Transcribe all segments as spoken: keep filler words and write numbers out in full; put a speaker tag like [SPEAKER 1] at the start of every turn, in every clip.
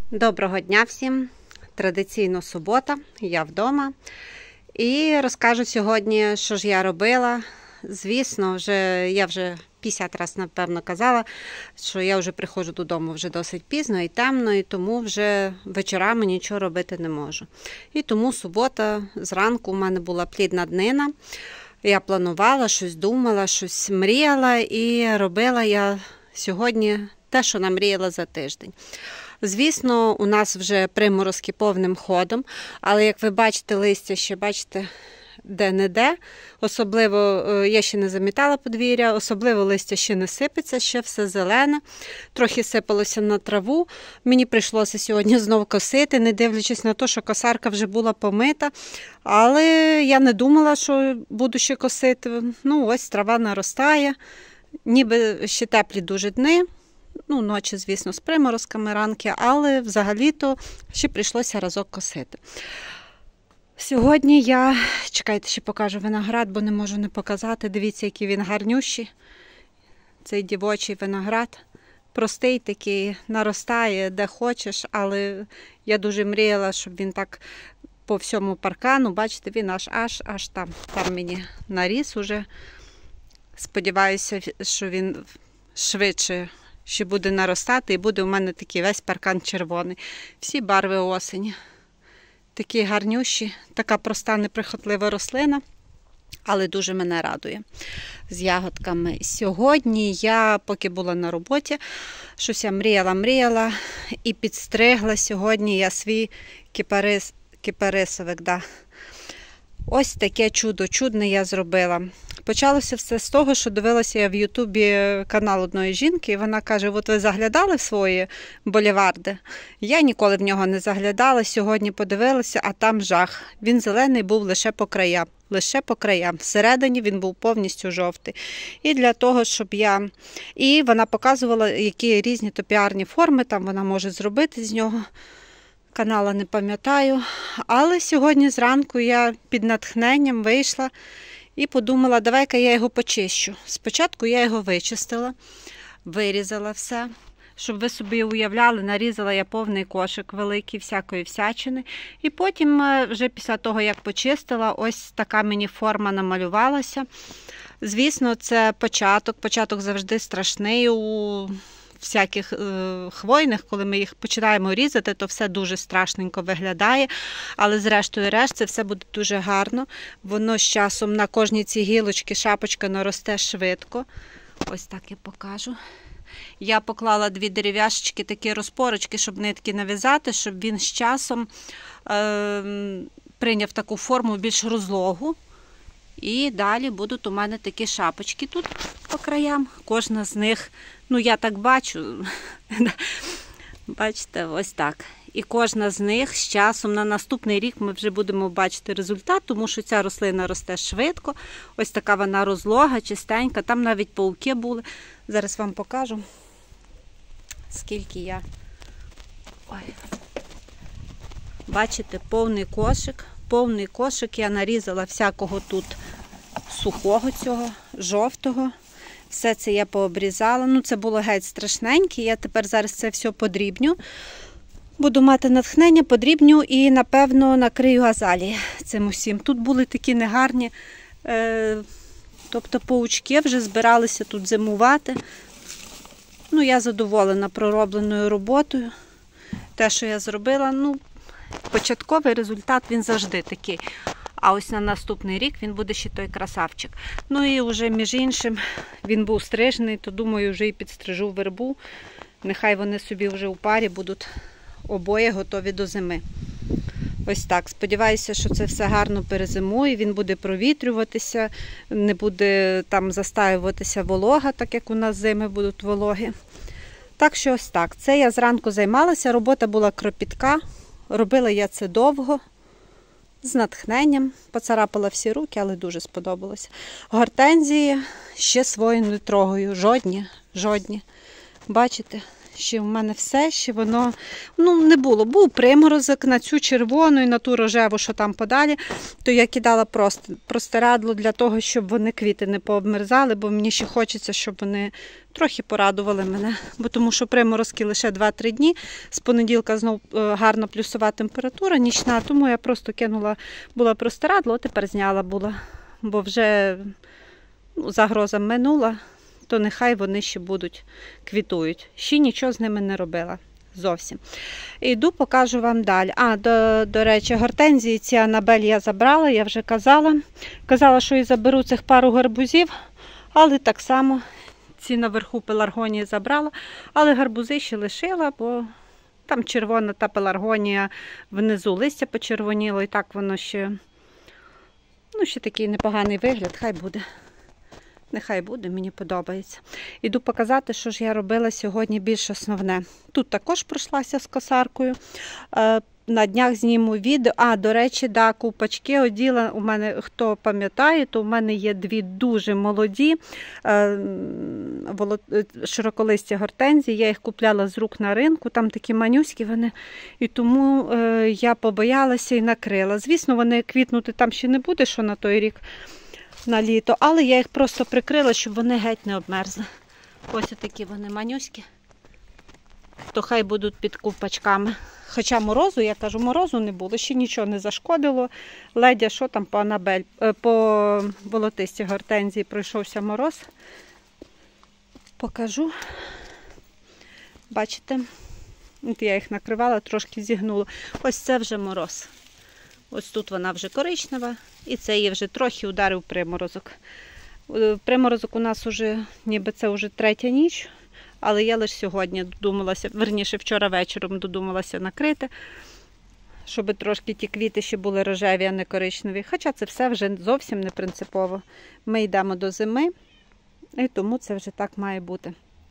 [SPEAKER 1] Доброго дня всім! Традиційно субота, я вдома. І розкажу сьогодні, що ж я робила. Звісно, вже я вже п'ятдесят разів, напевно, казала, що я вже приходжу додому вже досить пізно і темно, і тому вже вечорами нічого робити не можу. І тому субота, зранку у мене була плідна днина. Я планувала, щось думала, щось мріяла і робила я сьогодні те, що намріяла за тиждень. Звісно, у нас вже приморозки повним ходом, але як ви бачите, листя ще, бачите, де-не-де. Особливо, я ще не замітала подвір'я, особливо листя ще не сипеться, ще все зелене. Трохи сипалося на траву. Мені прийшлося сьогодні знову косити, не дивлячись на те, що косарка вже була помита. Але я не думала, що буду ще косити. Ну, ось трава наростає, ніби ще теплі дуже дни. Ну, ночі, звісно, з приморозками, ранки, але взагалі-то ще прийшлося разок косити. Сьогодні я, чекайте, ще покажу виноград, бо не можу не показати. Дивіться, який він гарнющий. Цей дівочий виноград. Простий такий, наростає де хочеш, але я дуже мріяла, щоб він так по всьому паркану, бачите, він аж аж аж там. Там мені наріс уже. Сподіваюся, що він швидше ще буде наростати, і буде у мене такий весь паркан червоний. Всі барви осені. Такі гарнющі, така проста, неприхотлива рослина, але дуже мене радує. З ягодками. Сьогодні я, поки була на роботі, щось я мріяла-мріяла і підстригла сьогодні я свій кипарис, кипарисовик. Да. Ось таке чудо, чудне я зробила. Почалося все з того, що дивилася я в Ютубі канал одної жінки, і вона каже, от ви заглядали в свої буліварди? Я ніколи в нього не заглядала, сьогодні подивилася, а там жах. Він зелений був лише по краям, лише по краям. Всередині він був повністю жовтий. І для того, щоб я... І вона показувала, які різні топіарні форми там вона може зробити з нього. Канала не пам'ятаю. Але сьогодні зранку я під натхненням вийшла і подумала, давай-ка я його почищу. Спочатку я його вичистила, вирізала все. Щоб ви собі уявляли, нарізала я повний кошик великий, всякої всячини. І потім, вже після того, як почистила, ось така мені форма намалювалася. Звісно, це початок. Початок завжди страшний у всяких е, хвойних, коли ми їх починаємо різати, то все дуже страшненько виглядає, але зрештою решт це все буде дуже гарно. Воно з часом на кожній цій гілочці шапочка наросте швидко. Ось так я покажу. Я поклала дві дерев'яшечки, такі розпорочки, щоб нитки нав'язати, щоб він з часом е, прийняв таку форму більш розлогу. І далі будуть у мене такі шапочки тут по краям. Кожна з них, ну я так бачу, бачите, ось так. І кожна з них з часом на наступний рік ми вже будемо бачити результат, тому що ця рослина росте швидко. Ось така вона розлога, чистенька. Там навіть пауки були. Зараз вам покажу, скільки я... Ой. Бачите, повний кошик. Повний кошик я нарізала всякого тут сухого цього, жовтого. Все це я пообрізала. Ну, це було геть страшненьке. Я тепер зараз це все подрібню. Буду мати натхнення, подрібню і, напевно, накрию азалії цим усім. Тут були такі негарні, е, тобто паучки вже збиралися тут зимувати. Ну, я задоволена проробленою роботою. Те, що я зробила, ну, початковий результат, він завжди такий. А ось на наступний рік він буде ще той красавчик. Ну і вже, між іншим, він був стрижений, то, думаю, вже і підстрижу вербу. Нехай вони собі вже у парі будуть обоє готові до зими. Ось так. Сподіваюся, що це все гарно перезимує, він буде провітрюватися, не буде там застаюватися волога, так як у нас зими будуть вологі. Так що ось так. Це я зранку займалася, робота була кропітка. Робила я це довго, з натхненням. Поцарапала всі руки, але дуже сподобалося. Гортензії ще свої не трогаю. Жодні, жодні. Бачите, ще в мене все, ще воно, ну, не було. Був приморозок на цю червону і на ту рожеву, що там подалі, то я кидала просто простирадло для того, щоб вони квіти не пообмерзали, бо мені ще хочеться, щоб вони трохи порадували мене. Бо тому що приморозки лише два-три дні, з понеділка знову гарна плюсова температура, нічна, тому я просто кинула, була простирадло, а тепер зняла була, бо вже, ну, загроза минула. То нехай вони ще будуть квітують. Ще нічого з ними не робила. Зовсім. Йду, покажу вам далі. А, до, до речі, гортензії ці Анабель я забрала, я вже казала. Казала, що і заберу цих пару гарбузів, але так само ці наверху пеларгонії забрала, але гарбузи ще лишила, бо там червона та пеларгонія внизу листя почервоніло, і так воно ще, ну, ще такий непоганий вигляд, хай буде. Нехай буде, мені подобається. Іду показати, що ж я робила сьогодні більш основне. Тут також пройшлася з косаркою. На днях зніму відео. А, до речі, да, ковпачки оділа. У мене, хто пам'ятає, то у мене є дві дуже молоді широколисті гортензії. Я їх купляла з рук на ринку, там такі манюські вони. І тому я побоялася і накрила. Звісно, вони квітнути там ще не буде, що на той рік. На літо, але я їх просто прикрила, щоб вони геть не обмерзли. Ось такі вони манюські. То хай будуть під ковпачками. Хоча морозу, я кажу, морозу не було, ще нічого не зашкодило. Ледя, що там по Анабель, по волотистій гортензії пройшовся мороз. Покажу. Бачите? От я їх накривала, трошки зігнула. Ось це вже мороз. Ось тут вона вже коричнева, і це її вже трохи ударив приморозок. Приморозок у нас вже, ніби це вже третя ніч, але я лише сьогодні додумалася, верніше вчора вечором додумалася накрити, щоб трошки ті квіти ще були рожеві, а не коричневі. Хоча це все вже зовсім не принципово. Ми йдемо до зими, і тому це вже так має бути.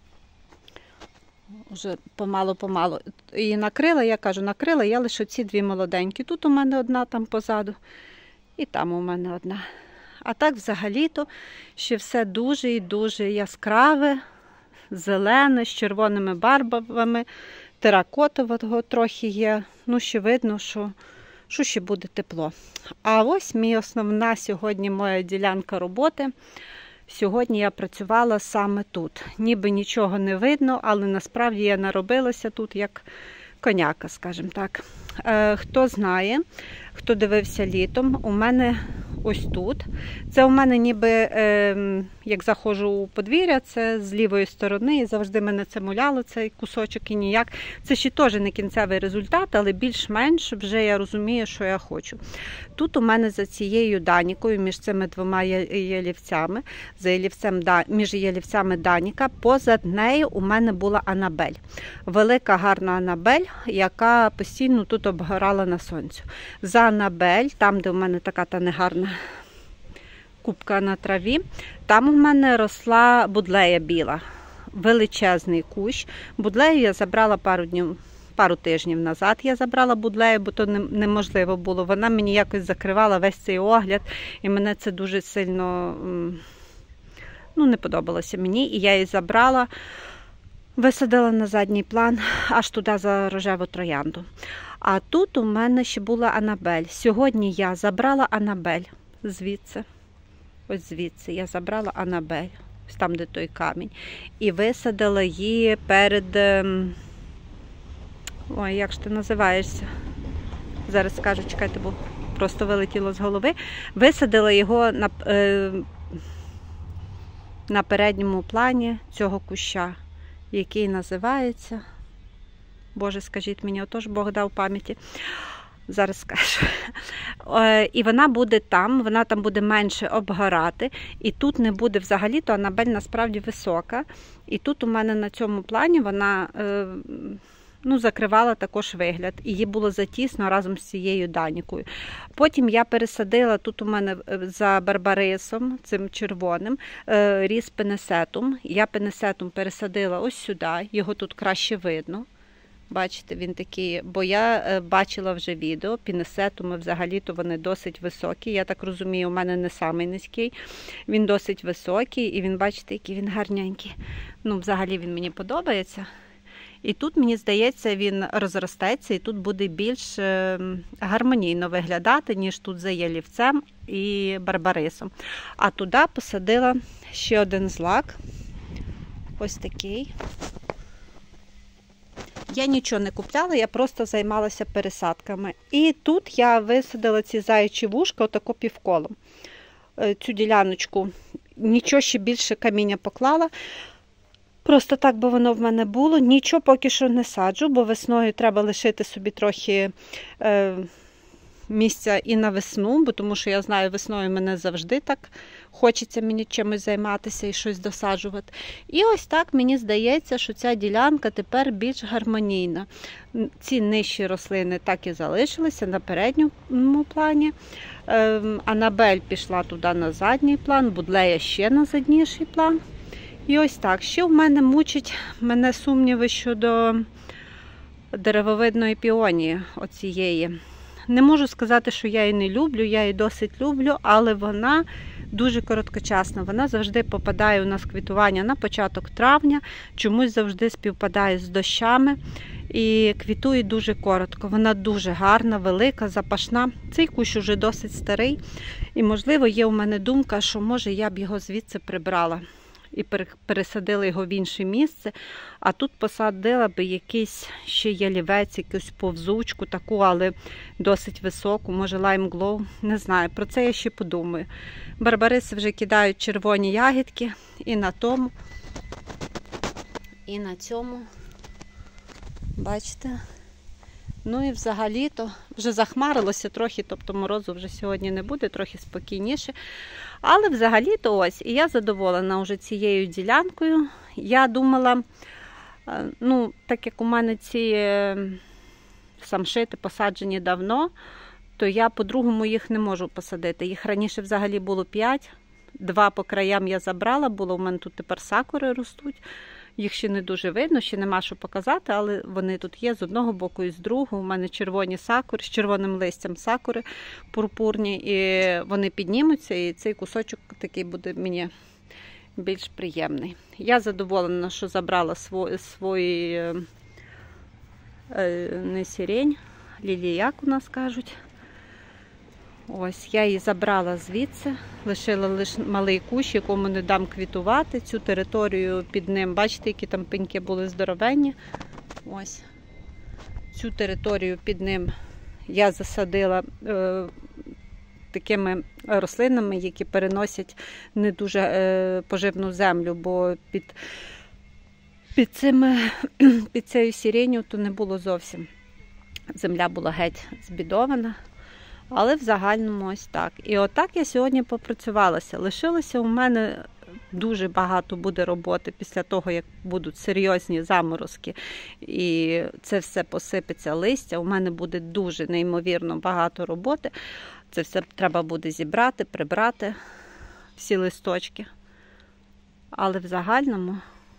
[SPEAKER 1] Вже помалу-помалу. І накрила, я кажу, накрила я лише ці дві молоденькі. Тут у мене одна там позаду, і там у мене одна. А так взагалі-то ще все дуже і дуже яскраве, зелене, з червоними барвами, теракотового трохи є. Ну, ще видно, що, що ще буде тепло. А ось мій основна сьогодні моя ділянка роботи. Сьогодні я працювала саме тут. Ніби нічого не видно, але насправді я наробилася тут як коняка, скажімо так. Е, хто знає, хто дивився літом, у мене ось тут. Це у мене ніби, е, як заходжу у подвір'я, це з лівої сторони, і завжди мене це муляло, цей кусочок і ніяк. Це ще теж не кінцевий результат, але більш-менш вже я розумію, що я хочу. Тут у мене за цією данікою, між цими двома ялівцями, за ялівцем, між ялівцями даніка, позад нею у мене була Анабель. Велика, гарна Анабель, яка постійно тут обгорала на сонцю. За Анабель, там, де у мене така та негарна купка на траві, там у мене росла будлея біла. Величезний кущ. Будлею я забрала пару днів, пару тижнів назад. Я забрала будлею, бо то неможливо було. Вона мені якось закривала весь цей огляд, і мене це дуже сильно, ну, не подобалося мені. І я її забрала, висадила на задній план, аж туди за рожеву троянду. А тут у мене ще була Анабель. Сьогодні я забрала Анабель звідси. Ось звідси я забрала Анабель. Ось там, де той камінь. І висадила її перед... Ой, як ж ти називаєшся? Зараз скажу, чекайте, бо просто вилетіло з голови. Висадила його на, е, на передньому плані цього куща, який називається... Боже, скажіть мені, отож Бог дав пам'яті. Зараз скажу. І вона буде там, вона там буде менше обгорати. І тут не буде взагалі, то Анабель насправді висока. І тут у мене на цьому плані вона, ну, закривала також вигляд. І їй було затісно разом з цією данікою. Потім я пересадила, тут у мене за барбарисом, цим червоним, ріс пенесетум. Я пенесетум пересадила ось сюди, його тут краще видно. Бачите, він такий, бо я бачила вже відео, пінесетуми взагалі-то вони досить високі. Я так розумію, у мене не самий низький. Він досить високий і він, бачите, який він гарненький. Ну, взагалі він мені подобається. І тут, мені здається, він розростеться і тут буде більш гармонійно виглядати, ніж тут за ялівцем і барбарисом. А туди посадила ще один злак. Ось такий. Я нічого не купляла, я просто займалася пересадками. І тут я висадила ці заячі вушка отако півколом. Цю діляночку нічого ще більше каміння поклала. Просто так би воно в мене було. Нічого поки що не саджу, бо весною треба лишити собі трохи е, місця і на весну, бо тому що я знаю, весною мене завжди так хочеться мені чимось займатися і щось досаджувати. І ось так мені здається, що ця ділянка тепер більш гармонійна. Ці нижчі рослини так і залишилися на передньому плані. Е, Анабель пішла туди на задній план, Будлея ще на задніший план. І ось так. Ще в мене мучить мене сумніви щодо деревовидної піонії оцієї. Не можу сказати, що я її не люблю, я її досить люблю, але вона дуже короткочасна. Вона завжди попадає у нас квітування на початок травня, чомусь завжди співпадає з дощами і квітує дуже коротко. Вона дуже гарна, велика, запашна. Цей кущ уже досить старий і, можливо, є у мене думка, що, може, я б його звідси прибрала і пересадила його в інше місце, а тут посадила би якийсь ще ялівець, якусь повзучку таку, але досить високу, може Lime Glow, не знаю, про це я ще подумаю. Барбариси вже кидають червоні ягідки і на тому, і на цьому, бачите, ну і взагалі-то вже захмарилося трохи, тобто морозу вже сьогодні не буде, трохи спокійніше. Але взагалі-то ось, і я задоволена вже цією ділянкою. Я думала, ну, так як у мене ці самшити посаджені давно, то я по-другому їх не можу посадити. Їх раніше взагалі було п'ять, два по краям я забрала, було у мене тут тепер сакури ростуть. Їх ще не дуже видно, ще нема що показати, але вони тут є з одного боку і з другого. У мене червоні сакури, з червоним листям сакури пурпурні, і вони піднімуться, і цей кусочок такий буде мені більш приємний. Я задоволена, що забрала свої, свої не сирень, ліліяк у нас кажуть. Ось, я її забрала звідси, лишила лише малий кущ, якому не дам квітувати. Цю територію під ним, бачите, які там пеньки були здоровенні. Ось, цю територію під ним я засадила е, такими рослинами, які переносять не дуже е, поживну землю, бо під, під, цими, під цією сиренью то не було зовсім. Земля була геть збідована. Але в загальному ось так. І отак я сьогодні попрацювалася. Лишилося у мене дуже багато буде роботи після того, як будуть серйозні заморозки. І це все посипеться листя. У мене буде дуже неймовірно багато роботи. Це все треба буде зібрати, прибрати, всі листочки. Але в загальному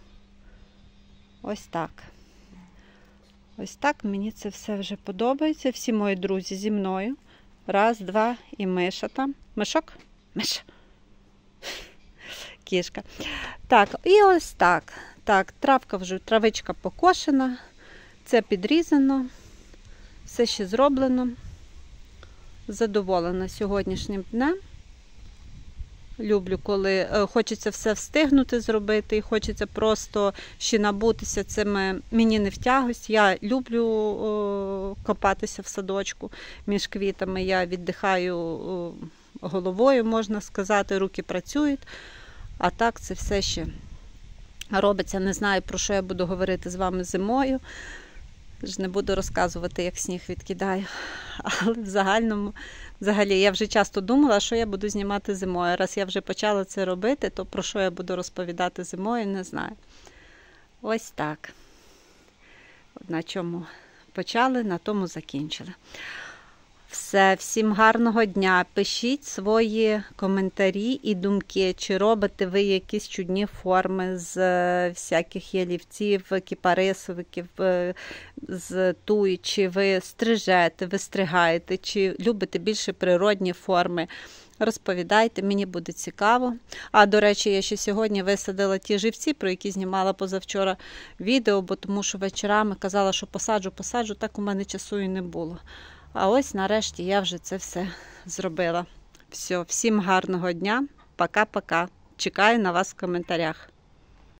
[SPEAKER 1] ось так. Ось так мені це все вже подобається. Всі мої друзі зі мною. Раз, два, і Миша там. Мишок? Миша. Кішка. Так, і ось так. Так, травка вже, травичка покошена. Це підрізано. Все ще зроблено. Задоволена сьогоднішнім днем. Люблю, коли хочеться все встигнути зробити і хочеться просто ще набутися цими, мені не в тягость. Я люблю о, копатися в садочку між квітами, я віддихаю о, головою, можна сказати, руки працюють, а так це все ще робиться. Не знаю, про що я буду говорити з вами зимою, ж не буду розказувати, як сніг відкидаю, але в загальному Взагалі, я вже часто думала, що я буду знімати зимою. Раз я вже почала це робити, то про що я буду розповідати зимою, не знаю. Ось так. На чому почали, на тому закінчили. Все, всім гарного дня. Пишіть свої коментарі і думки, чи робите ви якісь чудні форми з всяких ялівців, кіпарисовиків, з туї, чи ви стрижете, ви стригаєте, чи любите більше природні форми. розповідайте, мені буде цікаво. А, до речі, я ще сьогодні висадила ті живці, про які знімала позавчора відео, бо тому що вечорами казала, що посаджу, посаджу, так у мене часу і не було. А ось нарешті я вже це все зробила. Все, всім гарного дня, пока-пока. Чекаю на вас в коментарях.